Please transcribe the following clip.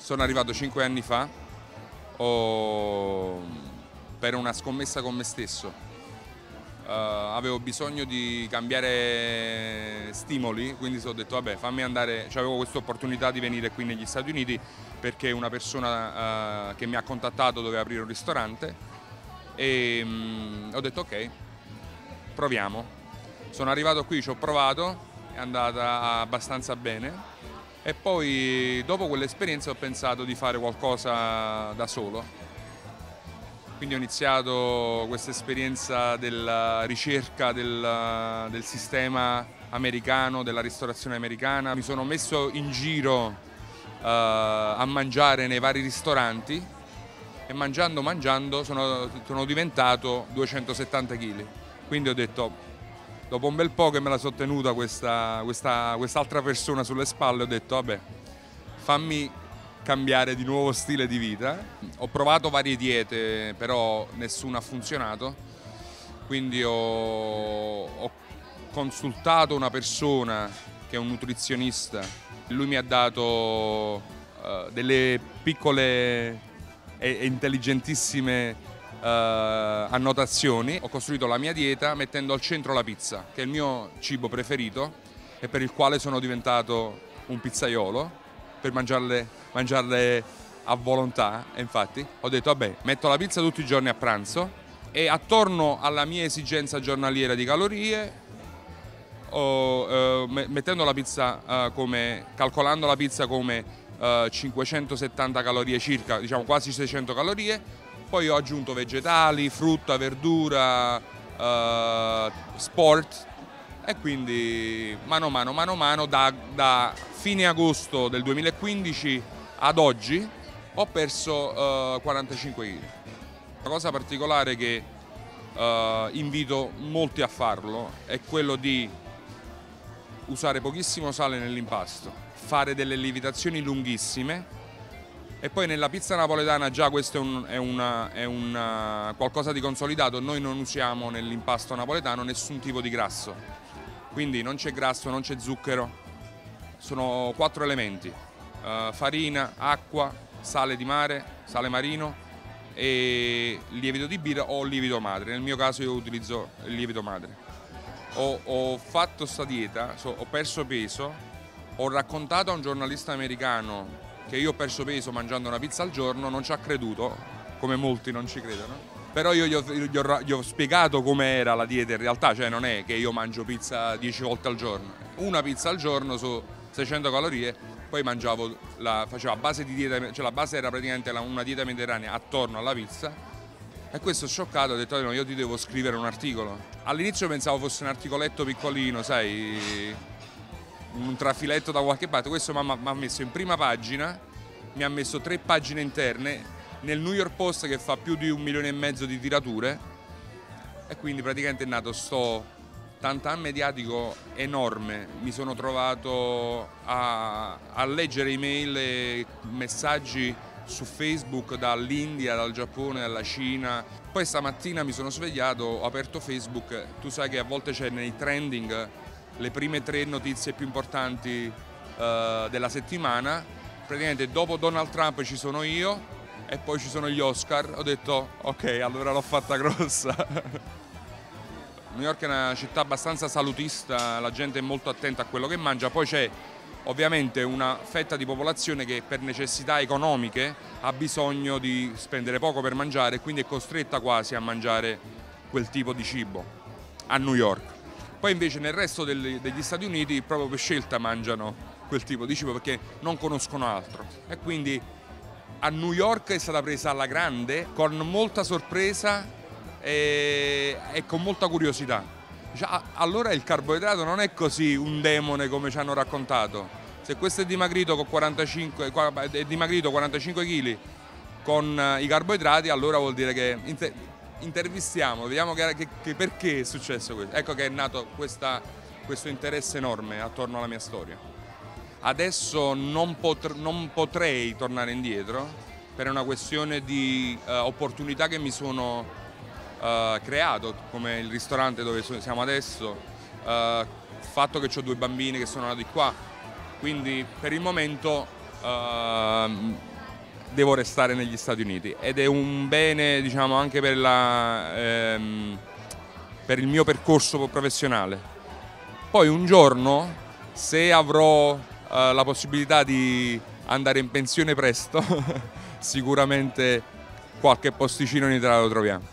Sono arrivato 5 anni fa per una scommessa con me stesso. Avevo bisogno di cambiare stimoli, quindi ho detto vabbè, fammi andare, avevo questa opportunità di venire qui negli Stati Uniti perché una persona che mi ha contattato doveva aprire un ristorante e ho detto ok, proviamo. Sono arrivato qui, ci ho provato, è andata abbastanza bene e poi dopo quell'esperienza ho pensato di fare qualcosa da solo. Quindi ho iniziato questa esperienza della ricerca del sistema americano, della ristorazione americana. Mi sono messo in giro a mangiare nei vari ristoranti e mangiando sono diventato 270 kg. Quindi ho detto, dopo un bel po' che me la sono tenuta quest'altra persona sulle spalle, ho detto vabbè, fammi cambiare di nuovo stile di vita. Ho provato varie diete, però nessuna ha funzionato, quindi ho consultato una persona che è un nutrizionista. Lui mi ha dato delle piccole e intelligentissime annotazioni. Ho costruito la mia dieta mettendo al centro la pizza, che è il mio cibo preferito e per il quale sono diventato un pizzaiolo, per mangiarle a volontà. E infatti ho detto vabbè, metto la pizza tutti i giorni a pranzo e attorno alla mia esigenza giornaliera di calorie, mettendo la pizza calcolando la pizza come 570 calorie circa, diciamo quasi 600 calorie, poi ho aggiunto vegetali, frutta, verdura, sport. E quindi mano a mano da fine agosto del 2015 ad oggi ho perso 45 kg. Una cosa particolare che invito molti a farlo è quello di usare pochissimo sale nell'impasto, fare delle lievitazioni lunghissime e poi nella pizza napoletana già questo è qualcosa di consolidato. Noi non usiamo nell'impasto napoletano nessun tipo di grasso. Quindi non c'è grasso, non c'è zucchero, sono 4 elementi, farina, acqua, sale di mare, sale marino e lievito di birra o lievito madre. Nel mio caso io utilizzo il lievito madre. Ho fatto sta dieta, ho perso peso, ho raccontato a un giornalista americano che io ho perso peso mangiando una pizza al giorno, non ci ha creduto, come molti non ci credono. Però io gli ho spiegato com'era la dieta in realtà, cioè non è che io mangio pizza 10 volte al giorno. Una pizza al giorno su 600 calorie, poi facevo a base di dieta, cioè la base era praticamente una dieta mediterranea attorno alla pizza. E questo scioccato, ho detto no, io ti devo scrivere un articolo. All'inizio pensavo fosse un articoletto piccolino, sai, un trafiletto da qualche parte. Questo mi ha messo in prima pagina, mi ha messo 3 pagine interne, nel New York Post che fa più di 1,5 milioni di tirature e quindi praticamente è nato sto tantam mediatico enorme. Mi sono trovato a leggere email e messaggi su Facebook dall'India, dal Giappone, dalla Cina. Poi stamattina mi sono svegliato, ho aperto Facebook, tu sai che a volte c'è nei trending le prime 3 notizie più importanti della settimana. Praticamente dopo Donald Trump ci sono io e poi ci sono gli Oscar. Ho detto ok, allora l'ho fatta grossa. New York è una città abbastanza salutista, la gente è molto attenta a quello che mangia, poi c'è ovviamente una fetta di popolazione che per necessità economiche ha bisogno di spendere poco per mangiare e quindi è costretta quasi a mangiare quel tipo di cibo a New York. Poi invece nel resto degli Stati Uniti proprio per scelta mangiano quel tipo di cibo perché non conoscono altro e quindi a New York è stata presa alla grande, con molta sorpresa e con molta curiosità. Allora il carboidrato non è così un demone come ci hanno raccontato. Se questo è dimagrito con 45 kg con i carboidrati, allora vuol dire che intervistiamo, vediamo perché è successo questo. Ecco che è nato questo interesse enorme attorno alla mia storia. Adesso non potrei tornare indietro per una questione di opportunità che mi sono creato, come il ristorante dove siamo adesso, il fatto che ho 2 bambini che sono nati qua, quindi per il momento devo restare negli Stati Uniti, ed è un bene, diciamo, anche per il mio percorso professionale. Poi un giorno, se avrò la possibilità di andare in pensione presto, sicuramente qualche posticino in Italia lo troviamo.